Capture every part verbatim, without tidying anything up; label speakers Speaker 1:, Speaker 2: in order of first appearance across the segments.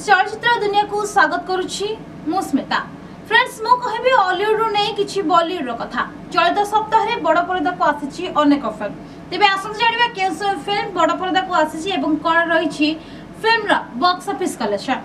Speaker 1: चलचित्र दुनिया को स्वागत करुछि मु स्मिता। फ्रेंड्स मु कहबी हॉलीवुड रो नै किछि बॉलीवुड रो कथा। चलित सप्ताह रे बड़ पर्दा को आसीछि अनेक फिल्म। तेबे आसंत जानिबा केसो फिल्म बड़ पर्दा को आसीछि एवं कोन रहिछि फिल्म रा बॉक्स ऑफिस कलेक्शन।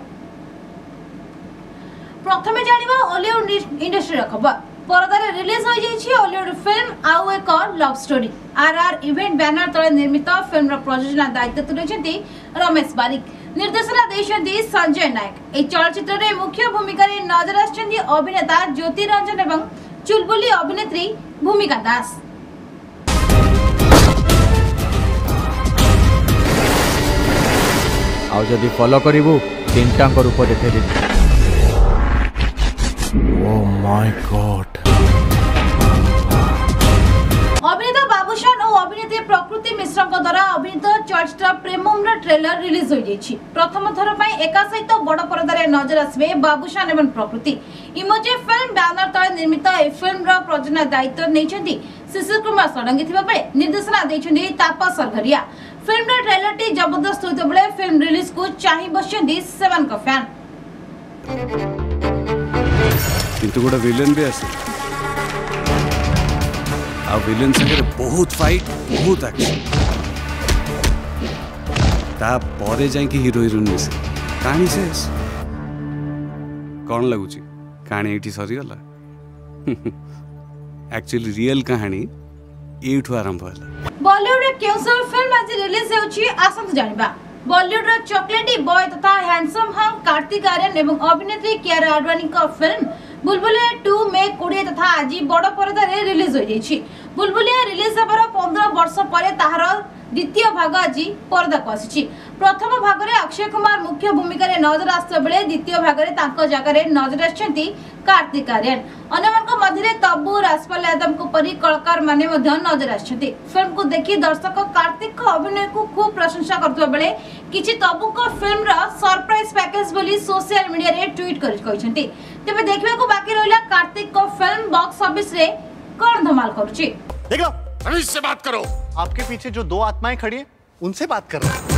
Speaker 1: प्रथमे जानिबा हॉलीवुड इंडस्ट्री रा खबर। परदा रे रिलीज होई जाइछि हॉलीवुड फिल्म आउ एक love story. RR event banner तले निर्मित फिल्म रा प्रयोजन दायित्व तुलेछन्ती रमेश बारिक। निर्देशना देशन्ती संजय नायक। ए चलचित्र रे मुख्य भूमिका रे नजर आछन्ती अभिनेता ज्योति रंजन एवं चुलबुली अभिनेत्री भूमिका दास।
Speaker 2: आउ जदी फॉलो करिवु तीनटा को रूप देखे दे। Oh my God.
Speaker 1: अभिनेता बाबूशान और अभिनेत्री प्रकृति मिश्र द्वारा अभिनीत चलचित्र प्रेमम ट्रेलर रिलीज हो जाइछि। प्रथम थर पई एका सहित बड़ पर्दा रे नजर आसबे बाबूशान एवं प्रकृति। इमोजी फिल्म बैनर तले निर्मित ए फिल्म रो प्रयोजन दायित्व नेछन्ती शिशिर कुमार षडंगी थिबा बेले निर्देशना दैछन्ती तापस सरघरिया। फिल्म रो ट्रेलर टी जबरदस्त होइतो बेले फिल्म रिलीज को चाहि बसछन्ती सेवन का फैन।
Speaker 3: किंतु गोटा विलेन भी आसे आ विलेन संगे बहुत फाइट बहुत एक्शन ता परे जाई कि हीरो हीरोइन मिसे कहानी शेष कौन लगुची कहानी एठी सरी गला। एक्चुअली रियल कहानी एठू आरंभ होला।
Speaker 1: बॉलीवुड रे केउ सब फिल्म आज रिलीज होउची आसंत जानिबा। बॉलीवुड रे चॉकलेटी बॉय तथा हैंडसम हम कार्तिक आर्यन एवं अभिनेत्री कियारा आडवाणी का फिल्म बुलबुलिया टू में कोड़े तथा आज बड़ पर्दा रे रिलीज हो जाइछि। बुलबुलिया रिलीज हेबार पंद्रह वर्ष परे ताहार द्वितीय भाग आज पर्दा को आसी। प्रथम भाग रे अक्षय कुमार मुख्य भूमिका रे नजर आसते बेले द्वितीय भाग रे तांको जगह रे नजर आछन्ती कार्तिक आर्यन। अन्यमानक मध्यरे तब्बू राजपाल यादव को परी कलाकार माने मध्य नजर आछन्ती। फिल्म को देखि दर्शक कार्तिक को अभिनय को खूब प्रशंसा करतबा बेले किछि तब्बू को फिल्म रा सरप्राइज पैकेज बोली सोशल मीडिया रे ट्वीट करि कहिसन्ती। तबे देखबा को बाकी रहला कार्तिक को फिल्म बॉक्स ऑफिस रे कोन धमाल करूची।
Speaker 4: देख लो अभी से बात करो। आपके पीछे जो दो आत्माएं खड़ी हैं उनसे बात कर रहे हैं।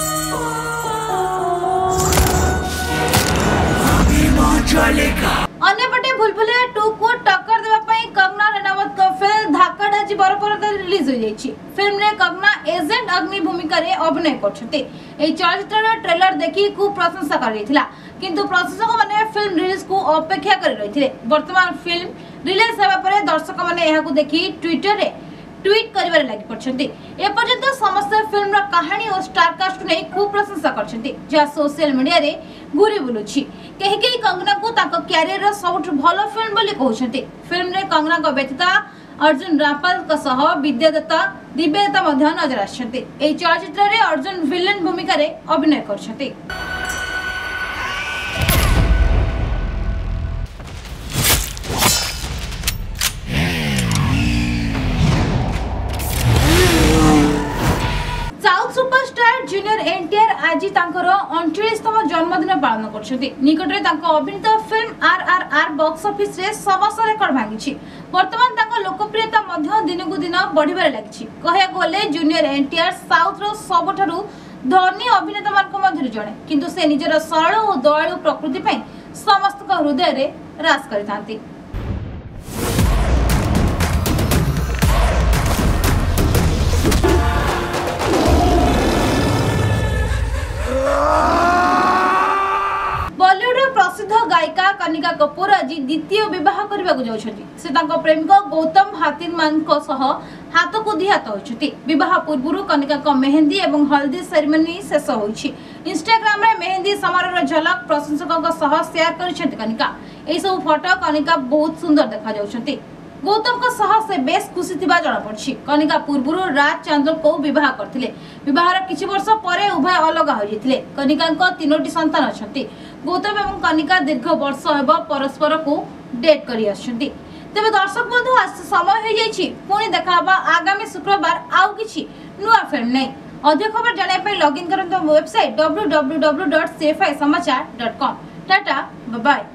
Speaker 1: अन्यपटे बुलबुलिया टू को टक्कर देवा पई कंगना रनावत का फिल्म धाकड़ आज बड़ पर्दा रिलीज हो जाइछि। फिल्म रे कंगना एजेंट अग्नि भूमिका रे अभिनय करछथि। ए चलचित्र रे ट्रेलर देखि खूब प्रशंसा कर रहिथिला किंतु प्रशंसक माने फिल्म रिलीज को अपेक्षा कर रहिथिले। वर्तमान फिल्म रिलीज हेबा परे दर्शक माने एहा को देखि ट्विटर रे ट्वीट करिवारे लागि पड़छन्ती। ए पर्यंत समस्त फिल्म रा कहानी और स्टार कास्ट नै खूब प्रशंसा करछन्ती जे सोशल मीडिया रे घुरी बुलुछि। केहि केहि कंगना को ताको कैरियर रा सबठ भलो फिल्म बोली कहउछन्ती। फिल्म रे कंगना को व्यतीता अर्जुन रामपाल का सह विद्यादत्ता दिव्यदत्ता मध्य नजर आछन्ती। ए चलचित्र रे अर्जुन विलेन भूमिका रे अभिनय करछन्ती। सुपरस्टार जूनियर एनटीआर आज तांकर उनचास तम जन्मदिन पालन करछथि। निकटरे तांको अभिनीत फिल्म आरआरआर बॉक्स ऑफिस रे सबस रेकर्ड भांगिछि। वर्तमान तांको लोकप्रियता मध्य दिन को दिन बढ़िबारे लागिछि। कहया गले जूनियर एनटीआर साउथ रो सबठारु धनी अभिनेता मानक मध्यरु जणे किंतु से निजर सरल और दयालु प्रकृति पई समस्त का हृदय रे रास करिथांती। प्रसिद्ध गायिका कनिका कपूर आज द्वितीय विवाह करबा को जाउछथि। से तांको प्रेमिक गौतम हातिरमान को सह हाथ को दिहात होछथि। विवाह पूर्व कनिका को मेहंदी एवं हल्दी सेरेमनी शेष होइछि। इंस्टाग्राम रे मेहंदी समारोह झलक प्रशंसकों को सह शेयर करिसथि कनिका। एई सब फोटो कनिका बहुत सुंदर देखा जाउछथि। गौतम को सह से बेस खुशी थिबा जणा पड़छि। कनिका पूर्व राज चंद्र को विवाह करथिले। विवाहर किछि वर्ष परे उभय अलग हो जैथिले। कनिका को तीनोटी संतान अछथि। गौतम एवं कनिका दीर्घ वर्ष हेब परस्पर को डेट करि आछथि। तबे दर्शक बंधु आज समय हो जाइछि पुणी देखाबा आगामी शुक्रवार आउ किछि नुआ फिल्म नै। अधिक खबर जाने पे लॉगिन करंतो website W W W dot C F I Samachar dot com. Tata bye bye.